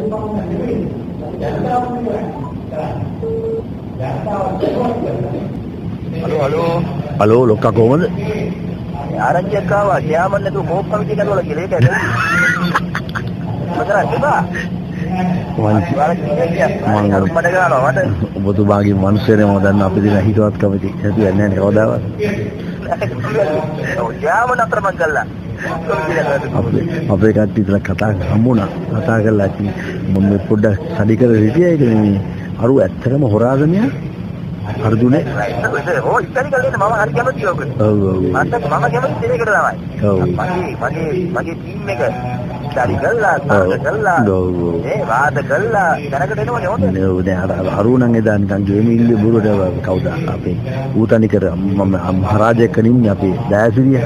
Halo, lokal komandan. ආරංචියක් ආවා ගියාම නැතුව කෝප් කමිටිය කඩවල කියලා ඒකද මචං තිබා ඔබතුමාගේ මනුස්සයනේ මම දන්න අපි දින හිතවත් කමිටි හිතුවේ නැහැ නේ කවදාවත් ගියාම නතර මං කළා අපේ කට්ටිය ඉතල කතා හම්බුණා කතා කරලා මම පොඩ්ඩක් සඩි කරලා හිටියා ඒක නෙමෙයි අරු ඇත්තටම හොරාගමියා අර්ජුනේ ඕ ඉතින් කල්ලේ මම හරි කැමතියි ඔක. ඔව් ඔව්. මම කැමති දෙයකට තමයි. ඔව්. මගේ ටීම් එක ඩරි කළා, කළා. ඔව්. ඒ වාද කළා. දැනකට එනවනේ හොඳ. ඔව් දැන් අරුණන් එදා නිකන් ගේම ඉල්ලේ බුරුට කවුද අපේ ඌතනි කර මම මහරජෙක් නින්නේ අපේ දයාසිරිය.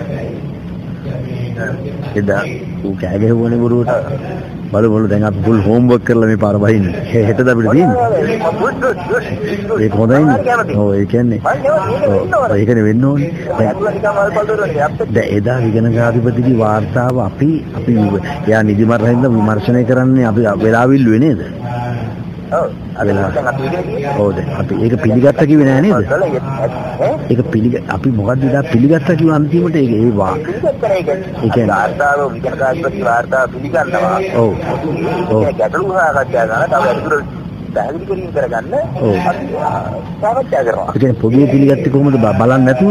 එදා ඌ කෑ ගැහුවනේ බුරුට. බලමු දැන් අපි ෆුල් හෝම්වර්ක් කරලා මේ පාර බහින්නේ. හෙටද අපිට තියෙන්නේ. ඒක හොඳයිනේ. ඔව් ඒ කියන්නේ. ඔව් ඒකනේ වෙන්න ඕනේ. දැන් එදා විගණකාධිපතිගේ වාර්තාව අපි එයා නිදිමත රහින්ද විමර්ශනය කරන්නේ අපි වෙලාවිල්ලුවේ නේද? ඔව්. ඔව් දැන් අපි ඒක පිළිගත්ත කිව්වේ නෑ නේද? ඒක අපි මොකද්ද ඉතින් පිළිගත්ත කිව්ව අන්තිමට ඒක ඒ කියන්නේ වාර්තාව විගණකාධිපති වාර්තාව පිළිගන්නවා. ඔව්. ඔව්. ගැටලු සාකච්ඡා කරනවා. තව අතුරු පැහැදිලි කිරීම කරගන්න අපි සාකච්ඡා කරනවා. ඒ කියන්නේ පොදුවේ පිළිගත්තේ කොහොමද බලන්නේ නැතුව?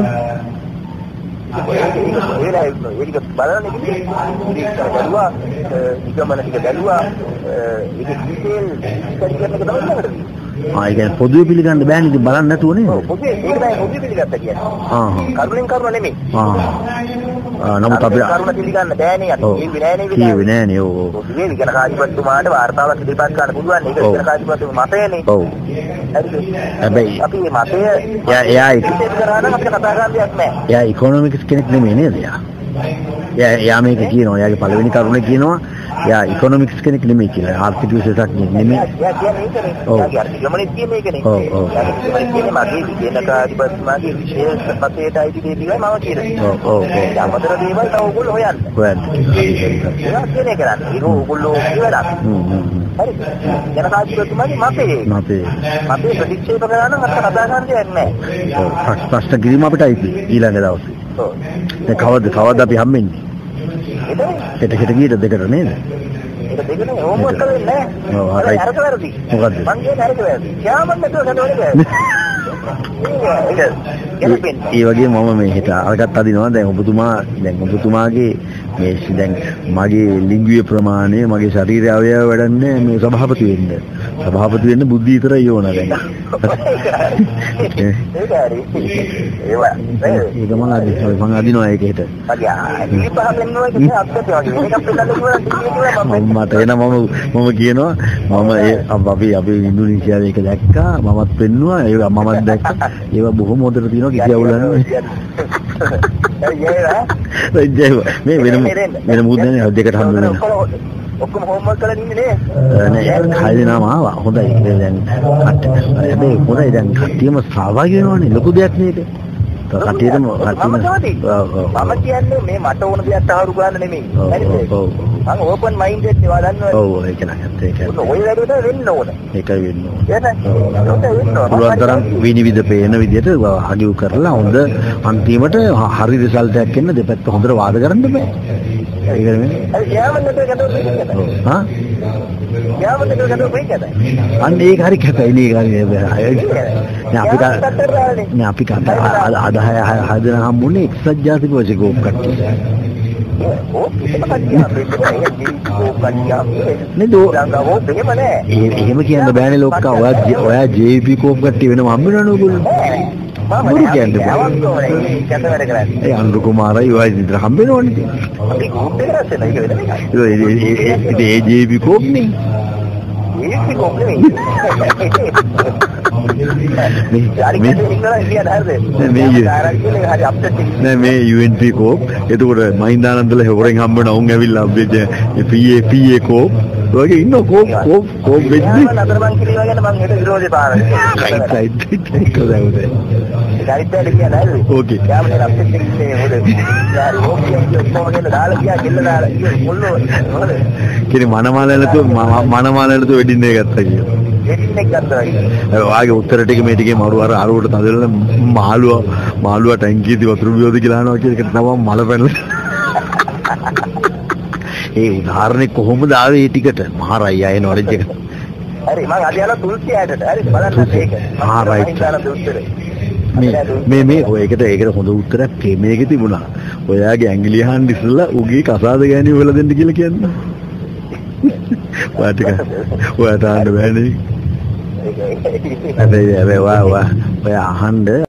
ඒක බලන්නේ බැලුවා නිගමන ටික බැලුවා ඒක ඩීටේල් ස්ටඩි කරන එක තමයි කරන්නේ. ඒ කියන්නේ පොදුවේ පිළිගන්න බෑනේ ඉතින් බලන්න නැතුව නේද? ඔව් පොදුවේ ඒක තමයි පොදුවේ පිළිගත්ත කියන්නේ. කරුණෙන් කරුණ නෙමෙයි. නමුත් අපි කරුණ පිළිගන්න බෑනේ අපි කිව්වේ නෑනේ ඔව්. පොදුවේ විගණකාධිපතිතුමාට වාර්තාවක් ඉදිරිපත් කරන්න පුළුවන්. ඒක විගණකාධිපතිතුමා මතයනේ. ඔව්. හැබැයි අපි මේ මතය එයා කරා නම් අපිට කතා කරන්න දෙයක් නෑ. එයා ඉකොනොමික්ස් කෙනෙක් නෙමෙයි නේද එයා? එයා මේක කියනවා. එයාගේ පළවෙනි කරුණ කියනවා එයා ඉකොනොමික්ස් කෙනෙක් නෙමෙයි කියලා. ආර්ථික විශේෂඥයෙක් නෙමෙයි. එයා කියන්නේ ඒකනේ. එයාගේ අර්ථගමනේ කියන්නේ ඒකනේ. ඔව් ඔව්. කියන්නේ මගේ විගණකාධිපතිතුමාගේ විශේෂ පතේට අයිති දේ ටිකයි මම කියන්නේ. ඔව් ඔව්. අමතර දේවල් තව ඕගොල්ලෝ හොයන්න. ඒවා කියන්නේ කරන්නේ. ඒක ඕගොල්ලෝ කියලා. හරි. ජනකාධිපතිතුමාගේ මතේ ප්‍රතික්ෂේප කරා නම් අපිට කතා කරන්න දෙයක් නැහැ. ඔව්. ප්‍රශ්න කිරීම අපිට අයිති ඊළඟ දවසේ. ඔව්. ඒ කවද අපි හම්බෙන්නේ? හෙට ගියට දෙකට නේද? ඒක දෙකනේ හෝම්වර්ක් කරන්නේ නැහැ. ඔව් හරි. අරක වැරදි. මොකද්ද? මං කියන්නේ අරක වැරදි. යාමන්න නේද කරනවනේ. ඒ වගේ මම මේ හිත අරකට අදිනවා දැන් ඔබතුමාගේ මේ දැන් මගේ ලිංගික ප්‍රමාණය මගේ ශරීරය අවයව වැඩන්නේ මේ සභාපති වෙන්න බුද්ධි විතරයි ඕන දැන් ඒක හරි ඒක මම අදිනවා ඒක හිත මට එන මම කියනවා අපි ඉන්දුනීසියාවේ ඒක දැක්කා මමත් පෙන්නුවා ඒක මමත් දැක්කා ඒවා බොහොම හොඳට තියෙනවා කිසි අවුලක් නැහැ මේ වෙන මොකද නේ දෙකට හම්බ වෙනවා ඔක්කොම හෝම්වර්ක් කරලා ඉන්නේ නෑ හයිදෙනාම ආවා හොඳයි දැන් හැබැයි හොඳයි දැන් කට්ටියම සහභාගී වෙනවනේ ලොකු දෙයක් නේද කට්ටියටම මම කියන්නේ මේ මට ඕන දෙයක් තහවුරු කරන්න නෙමෙයි හරිද මම ඕපන් මයින්ඩඩ් ඒවා දන්නවා ඔව් ඒක නෑ ඒක ඔය වැඩේට වෙන්න ඕන ඒකයි වෙන්න ඕන එහෙනම් පුළුවන් තරම් විනිවිද පේන විදිහට හගිව් කරලා හොඳ අන්තිමට හරි රිසල්ට් එකක් එන්න දෙපැත්ත හොඳට වාද කරන්න බෑ ඒක නෙමෙයි අන්න ඒක හරි කැතයි නේ අපි හදන හම්බුනේ එක්සත් ජාතික වශයෙන් කට්ටිය එහෙම කියන්න බෑනේ ලෝකා ඔයා JP කෝප් කට්ටිය වෙනම හම්බ වෙනවනේ ඔයගොල්ලෝ මුරු කියන්නේ ඒ අනුරු කුමාරයි ඔය විතර හම්බ වෙනවනේ ඒ JP කෝප් නේ මේ UNP කෝප් එතකොට මහින්දානන්දලා හොරෙන් හම්බ වෙන උන් ඇවිල්ලා PA කෝප් ඔයගේ ඉන්න කෝප් වෙද්දි නතර මං කිරිවා ගැන මං හෙට විරෝධේ පාරයි. රයිට් කොහොමද? ගාරිපෑල කියන නේද? ඕකේ. යාමනේ අපිට ඉන්නේ මොකද? යාර ඕකේ කොහොමද දාලා ගියා ගෙල්ල දාලා මුල්ලෝ මොකද? කිරි මනමාල නැතුව වෙඩින් එක ගත්තා කියලා. වෙඩින් එක ගත්තා කියලා. වාගේ උත්තර ටික මේ ටිකේ මරු අරුවට තදලා මාළුවා ටැංකියේදී වතුර බියෝද කියලා අහනවා කියන එක තමයි මල පැනලා. ඒ උදාහරණේ කොහොමද ආවේ මේ ටිකට? මහා රයියා ඒ නොලෙජ් එක. හරි මං අද යනවා තුල්සිය ඇටට. හරි බලන්න මේක. ආ රයිට්. මේ ඔයකට ඒකට හොඳ උත්තරයක් මේකේ තිබුණා. ඔයාගේ ඇඟිලි අහන්න ඉස්සලා උගේ කසාද ගෑණි හොයලා දෙන්න කියලා කියන්නේ. ඔයාට අහන්න බෑනේ. හැබැයි ඔය අහන්න